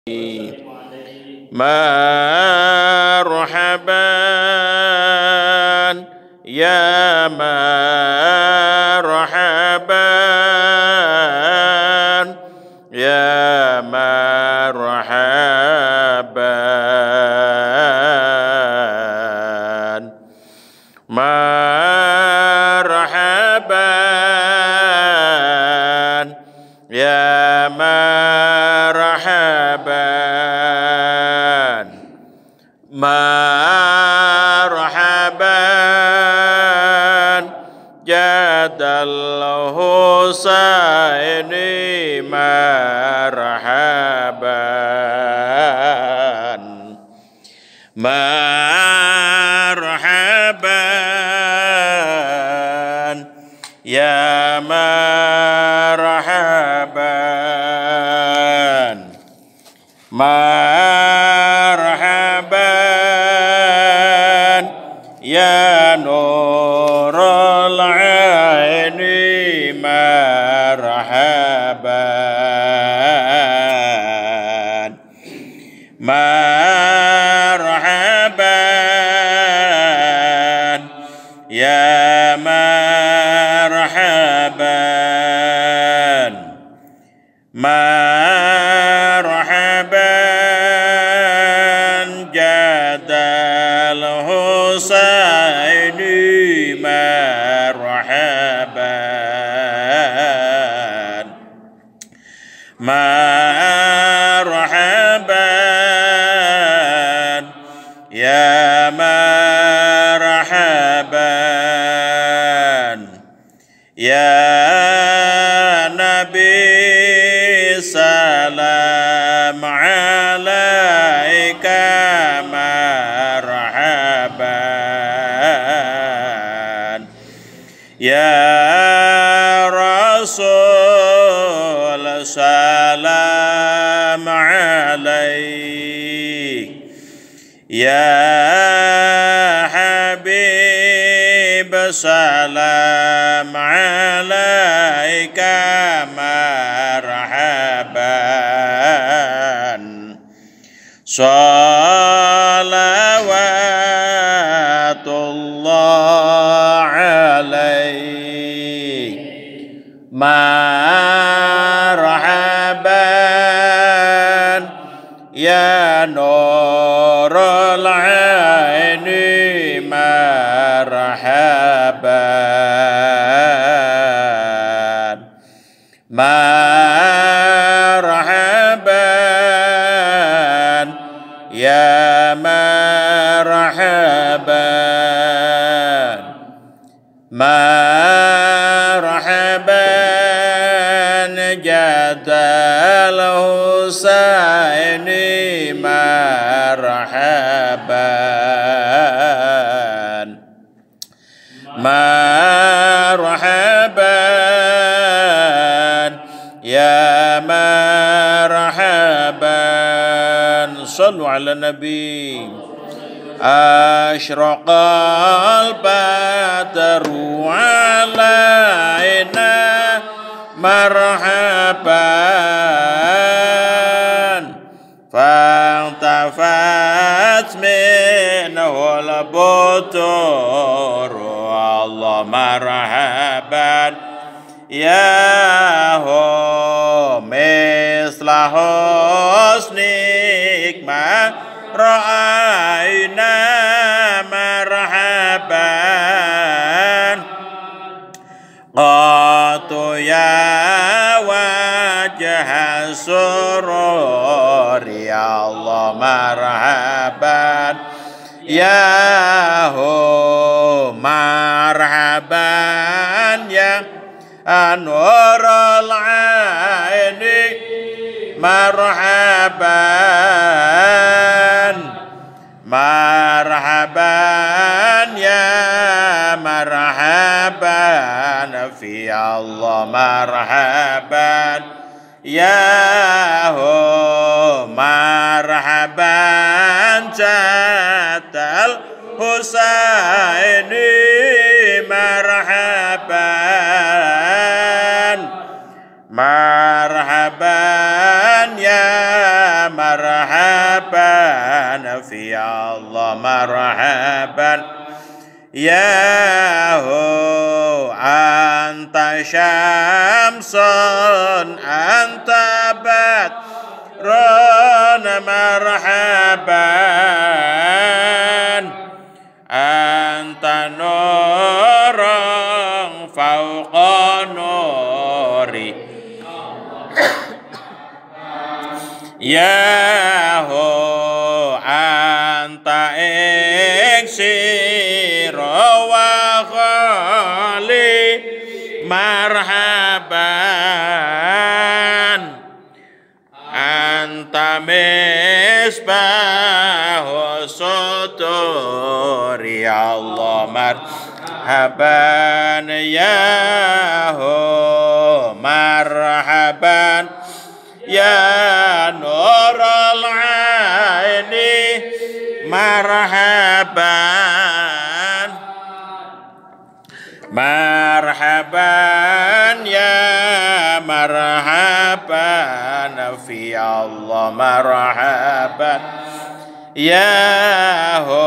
marhaban ya marhaban ya marhaban marhaban ya marhaban marhaban jadal husaini marhaban marhaban ya marhaban marhaban ya nurul aini marhaban marhaban ya marhaban marhaban jadal husaini marhaban marhaban ya marhaban ya nabi salam alaika marhaban ya rasul salam alaik ya habib salam alaika marhaban salawatullah alaik marhaban ya nurul aini marhaban marhaban ya marhaban marhaban jadal husaini marhaban marhaban ya marhaban sallu ala nabi asyraqal badru alaina marhaban fantafat minhul butur Allah marhaban ya hu misla husnik ma ra'ayna marhaban qatu ya wajah surur ya Allah marhaban ya hu marhaban ya anwarul aini marhaban marhaban ya marhaban fi Allah marhaban ya hu marhaban jatal husaini marhaban marhaban ya marhaban Nafi Allah marhaban Ya hu anta syamsun anta badrun marhaban anta nurun fauqa nuri Ya hu anta iksir wa khali marhaban anta misbahu suturi Allah marhaban ya hu marhaban ya nurul aini marhaban marhaban ya marhaban fi Allah marhaban ya hu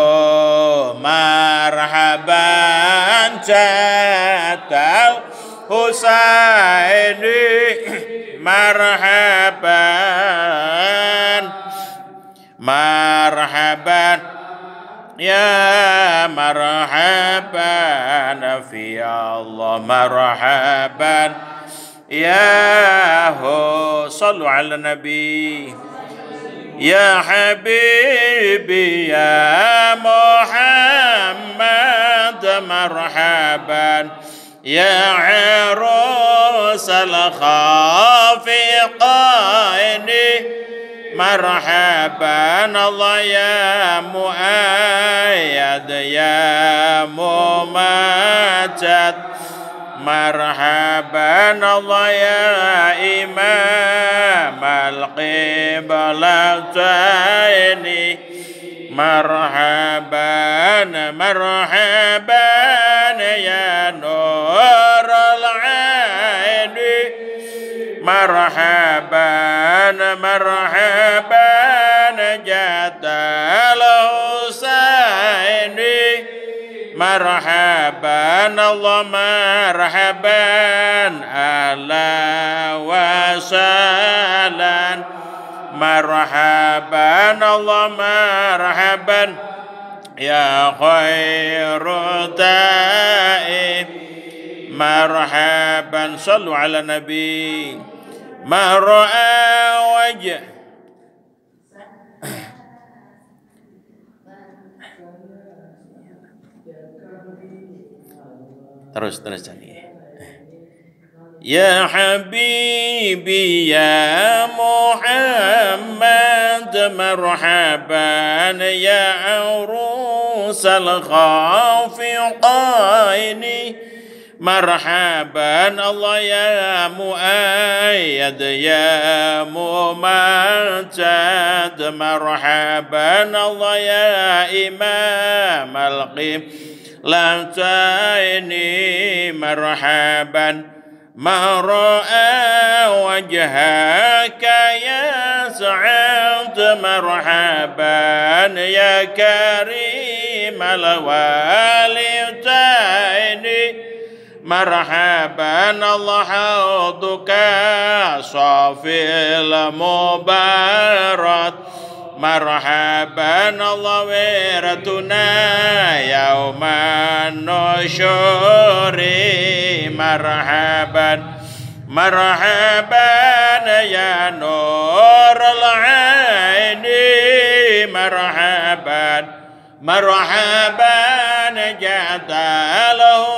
marhaban jatal Husaini marhaban marhaban ya marhaban fi Allah marhaban ya hu sallu ala nabi ya habibi ya Muhammad marhaban ya arus al-khafiqaini marhaban Allah ya muayyad ya mumajjad marhaban Allah ya imam al-qiblataini marhaban marhaban ya nur al-aini marhaban marhaban jatal Husaini marhaban Allah marhaban ala wa salan marhaban Allah marhaban ya khairu ta'ib marhaban sallu ala nabi mar'a wajh terus jadi ya habibi ya Muhammad marhaban ya arusal khafiqaini marhaban Allah ya muayyad ya mumajjad marhaban Allah ya imam al-qiblataini marhaban ma ra'a wajhaka ya sa'ad marhaban ya karim al-walidaini marhaban Allah hauduka safil mubarak marhaban Allah wiratuna yauman nusyuri marhaban marhaban ya nur al-aini marhaban marhaban jadal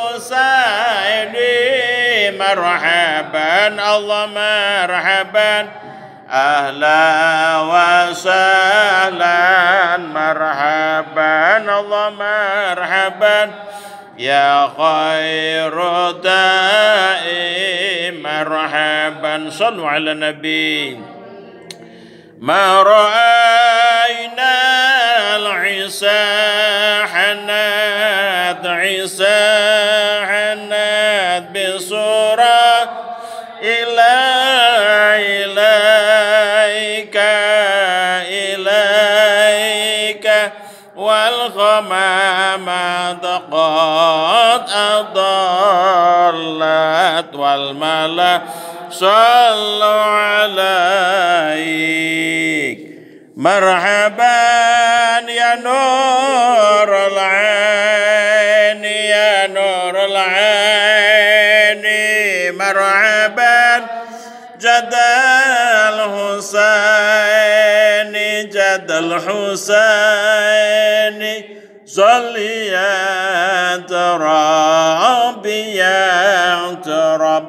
Husaini marhaban Allah marhaban ahla wa sahlan marhaban Allah marhaban ya khairu da'i marhaban sallu ala nabi ma ra'ayna al-isa hanad bisura ilaika والغمامة قد أضلت والملائكة صلوا عليك مرحبا يا نور العين يا نور العين مرحبا جد الحسين جد الحسين صل يا ربي يا رب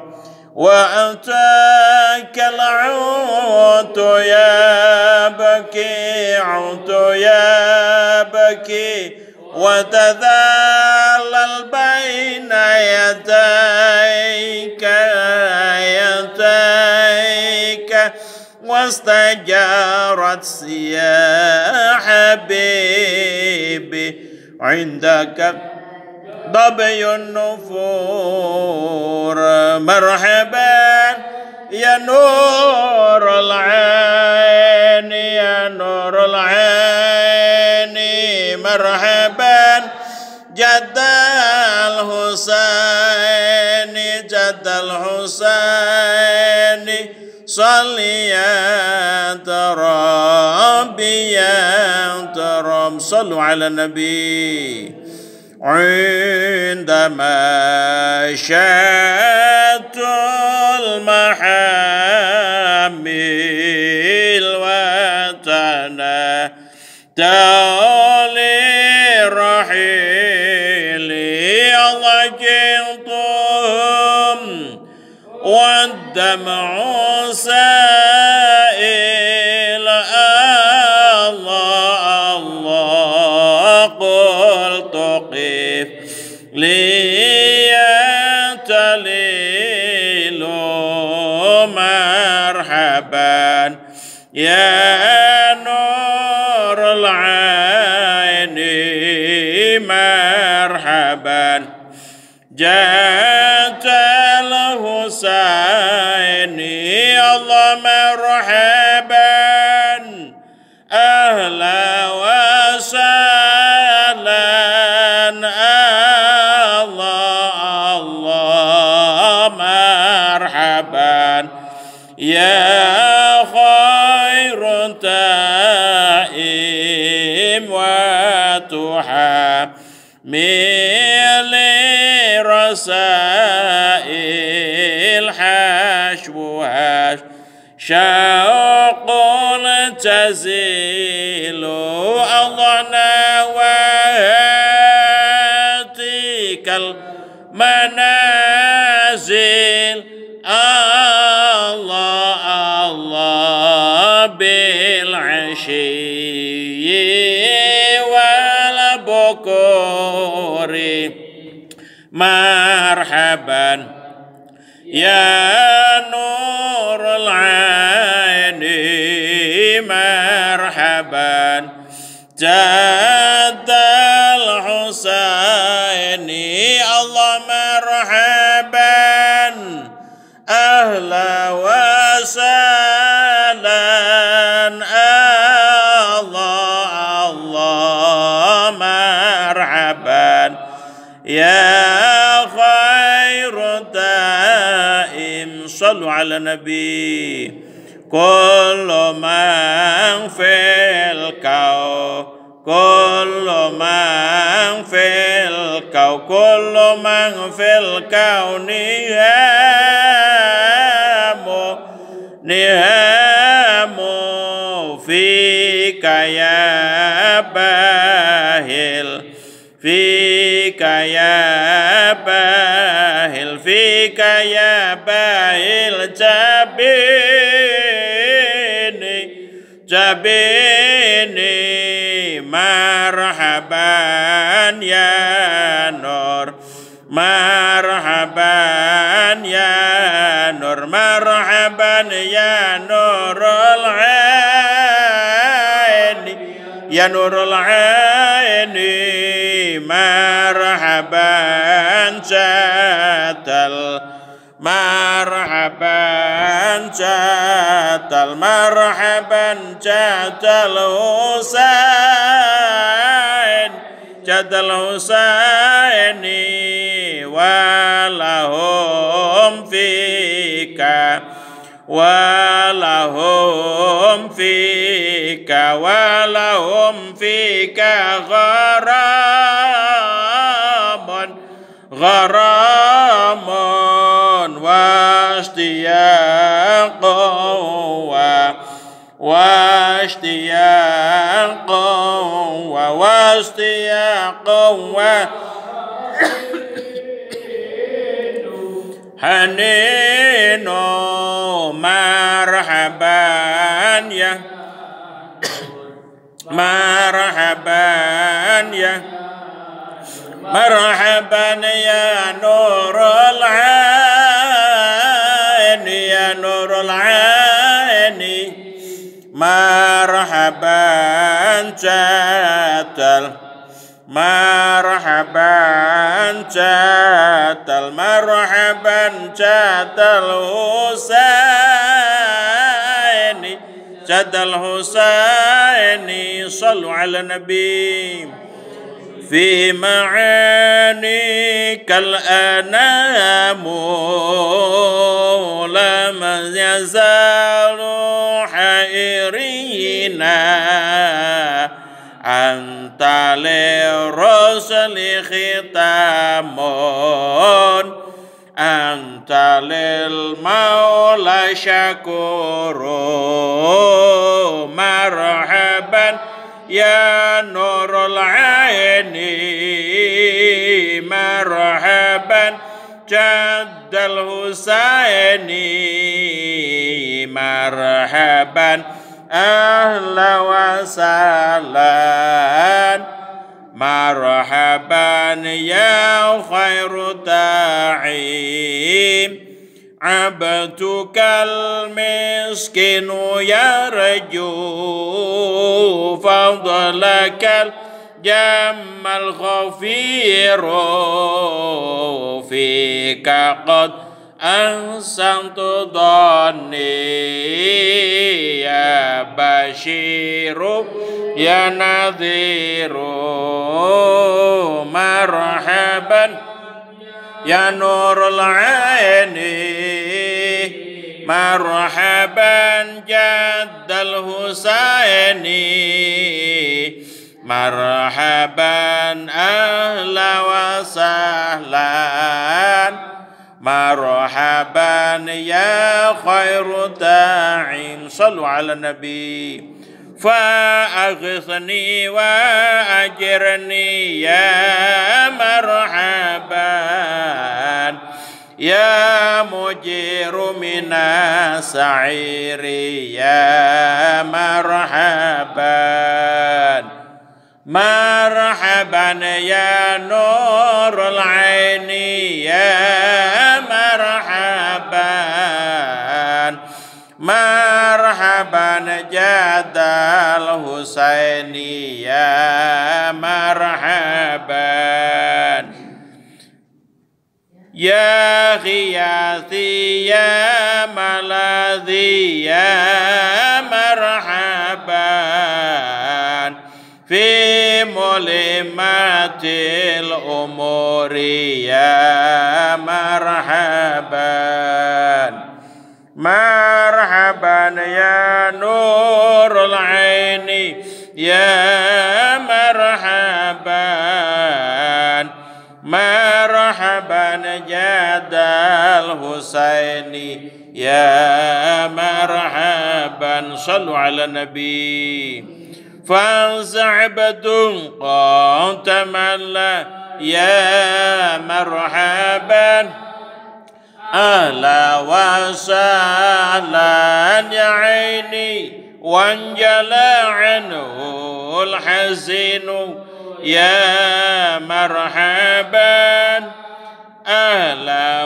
وأتاك العود يا بكي عود يا بكي وتذلل بين يديك يديك واستجارت يا حبيبي عندك ضبي النفور مرحبا يا نور العين يا نور العين مرحبا جد الحسين جد الحسين صل يا ربي يا رب صلوا على النبي عندما شاءت المحامل وتنا تولي رحيلي الله جلتم والدمع سائل الله الله قلت قف لي تليل مرحبا يا نور العين مرحبا جاءت الحسين الله مرحبا أهلا وسهلا الله الله مرحبا يا خير تائم وتحمل رسائل حشوها شوق تزيل الله نواتيك المنازل الله الله بالعشي والبكور مرحبا يا نور العين مرحبا جد الحسين الله مرحبا أهلا وسهلا الله الله مرحبا يا خير دائم صلوا على النبي كل من في الكون كل من في الكون كل من في الكون نهام فيك يا باهل فيك يا باهل فيك يا باهل جبيني جبيني مرحبا يا نور مرحبا يا نور مرحبا يا نور العين يا نور العين مرحبا جاتل مرحبا جاتل مرحبا جاتل حسين جد الحسين ولهم فيك ولهم فيك ولهم فيك غرام واشتياق حنين مرحبا يا مرحبا يا نور العين يا نور العين مرحبا جاتل مرحبا جاتل مرحبا جاتل حسين جد الحسين صلوا على النبي في معانيك الأنام لم يزال حائرين أنت للرسل ختام أنت للمولى شكور مرحبا يا نور العين مرحبا جد الحسين مرحبا أهلا وسهلا مرحبا يا خير داعي عبدك المسكين يرجو فضلك الجم الغفير فيك قد أحسنت ظني يا بشير يا نذير مرحبا يا نور العين مرحبا جد الحسين مرحبا أهلا وسهلا مرحبا يا خير داع صلوا على النبي فأغثني وأجرني يا مرحبا يا مجير من السعير يا مرحبا مرحبا يا نور العين يا مرحبا مرحبا جد الحسين يا مرحبا يا غياثي يا ملاذي يا مرحبا في ملمات الأمور يا مرحبا مرحبا يا نور العين يا مرحبا مرحبا جد الحسين يا مرحبا صلوا على النبي فانزع بدون قد تملى يا مرحبا أهلا وسهلا يا عيني وانجلى عنه الحزين يا مرحبا أهلا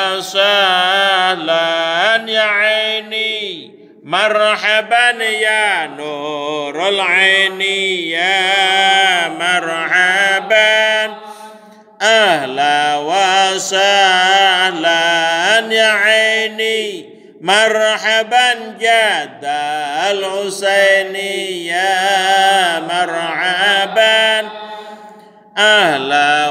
وسهلا يا عيني مرحبا يا نور العين يا مرحبا أهلا وسهلا يا عيني مرحبا جد الحسين يا مرحبا أهلا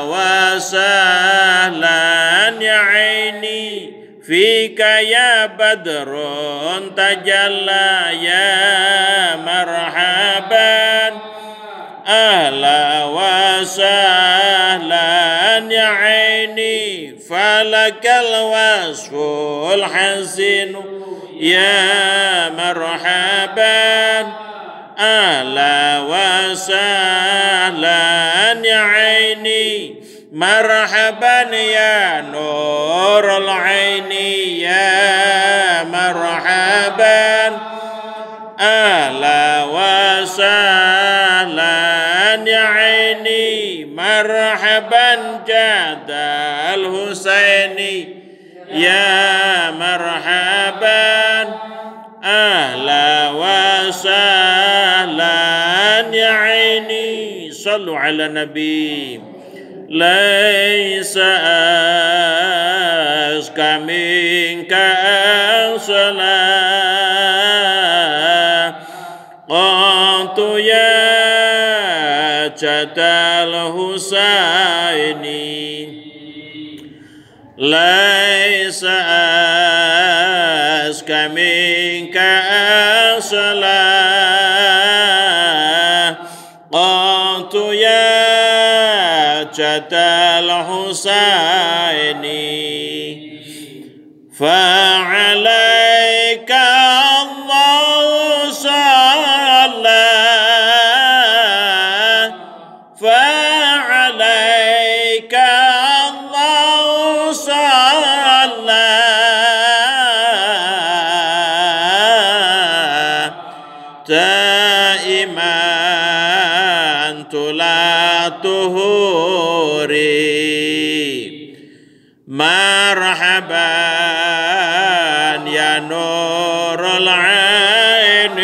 وسهلا يا عيني فيك يا بدر تجلى يا مرحبا أهلا وسهلا يا عيني فلك الوصف الحسن يا مرحبا أهلا وسهلا يا عيني مرحبا يا نور العين يا مرحبا أهلا وسهلا يا عيني مرحبا جاد الحسين يا مرحبا أهلا وسهلا يا عيني صلوا على النبي ليس أزكى منك الصلاة قمت يا جد الحسين ليس أزكى منك الصلاة قمت يا جد الحسين فعليك الله صلى فعليك الله صلى دائما لا تهوري مرحبا يا نور العين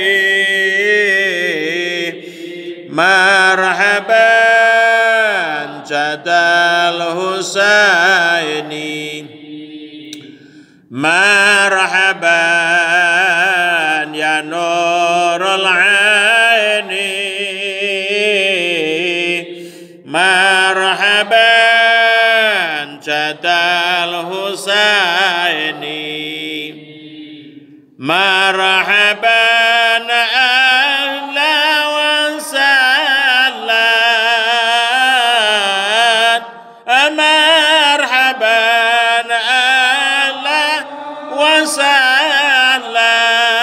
مرحبا جد الحسين مرحبا يا نور العين مرحبا جد الحسين مرحبا أهلا وسهلا مرحبا أهلا وسهلا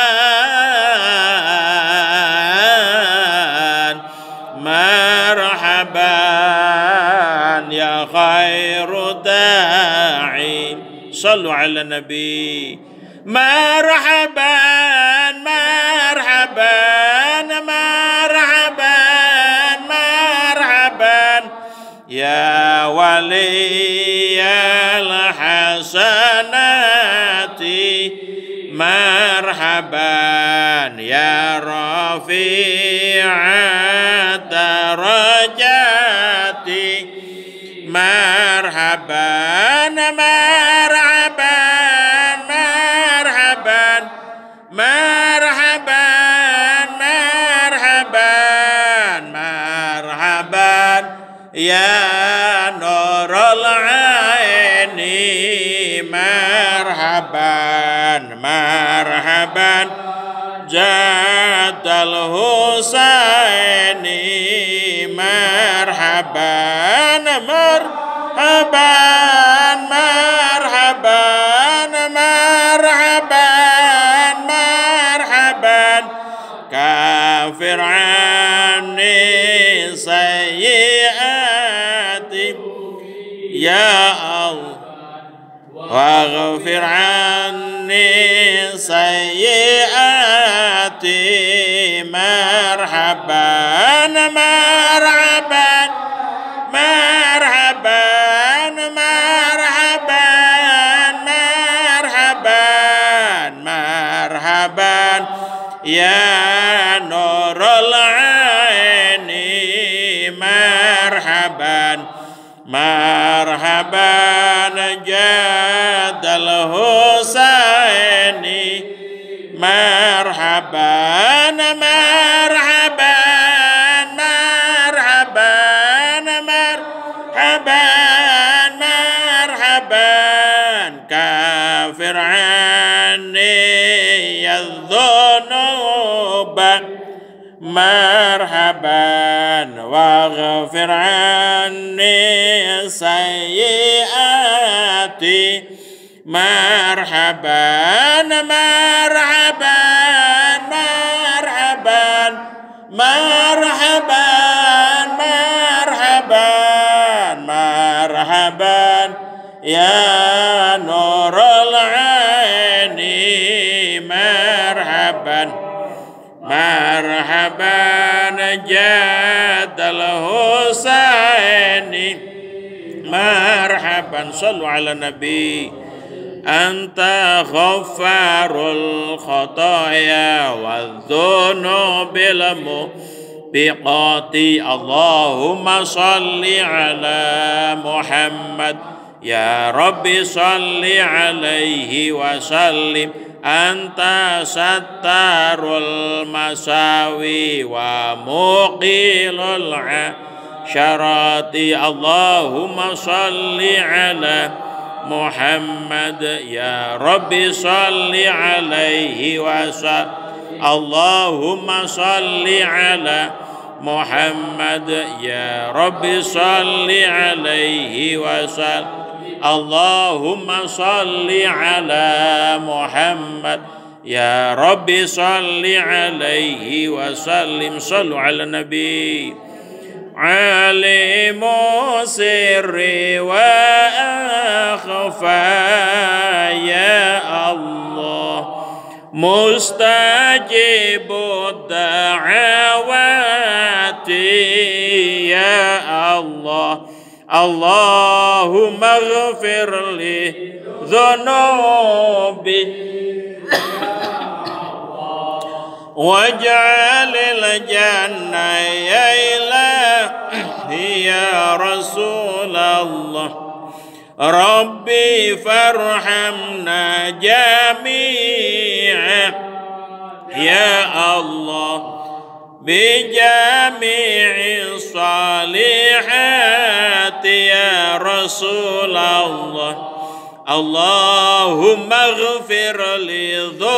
مرحبا يا خير داعي صلوا على النبي مرحبا مرحبا مرحبا مرحبا يا ولي الحسنات مرحبا يا رفيع الدرجات مرحبا مرحبا مرحبا مرحبا مرحبا مرحبا يا نور العين مرحبا مرحبا جد الحسين مرحبا مرحبا مرحبا مرحبا مرحبا كافر عني سيئاتي يا الله واغفر عني سيئاتي مرحبا مرحبا مرحبا مرحبا مرحبا مرحبا يا نور العين مرحبا مرحبا جاد الحسين مرحبا مرحبا مرحبا مرحبا واغفر عني سيئاتي مرحبا مرحبا مرحبا مرحبا مرحبا مرحبا يا نور العين مرحبا مرحبا جاد الحسين مرحبا صلوا على النبي أنت غفار الخطايا والذنوب الموبقات اللهم صل على محمد يا رب صل عليه وسلم أنت ستار المساوي ومقيل العشرات اللهم صل على محمد يا رب صل عليه وسلم اللهم صل على محمد يا رب صل عليه وسلم اللهم صل على محمد يا رب صل عليه وسلم صلوا على النبي عالم سري وأخفى يا الله مستجيب الدعوات يا الله اللهم اغفر لي ذنوبي واجعل الجنة يا إلهي يا رسول الله ربي فارحمنا جميعا يا الله بجميع الصالحات يا رسول الله اللهم اغفر لي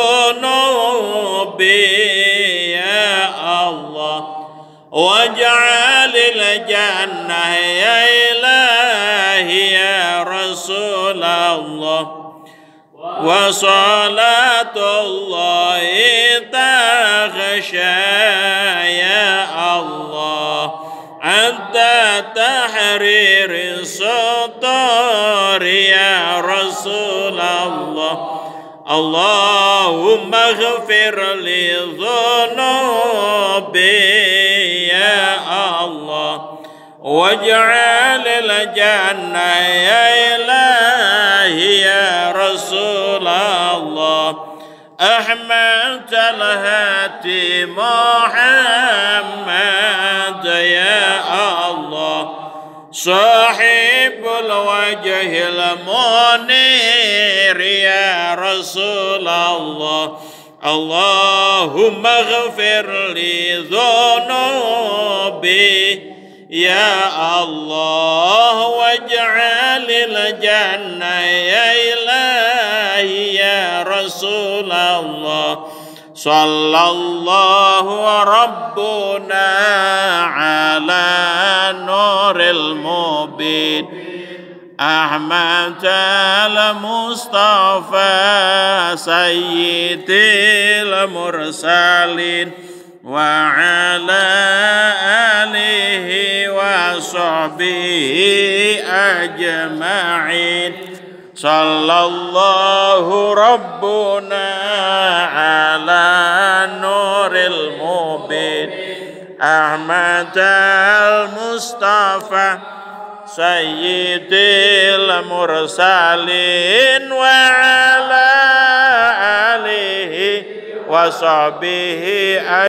ذنوبي يا الله واجعل الجنة يا إلهي يا رسول الله وصلاة الله تغشى يا الله أنت تحرير الصدور يا رسول الله اللهم اغفر لي ذنوبي يا الله واجعل الجنة يا إلهي يا رسول الله أحمد الهاتي محمد يا الله صاحب الوجه المنير يا رسول الله اللهم اغفر لي ذنوبي يا الله واجعل الجنة يا إلهي يا رسول الله صلى الله ربنا على نور المبين أحمد المصطفى سيد المرسلين وعلى آله وصحبه أجمعين صلى الله ربنا على نور المبين أحمد المصطفى سيد المرسلين وعلى آله وصحبه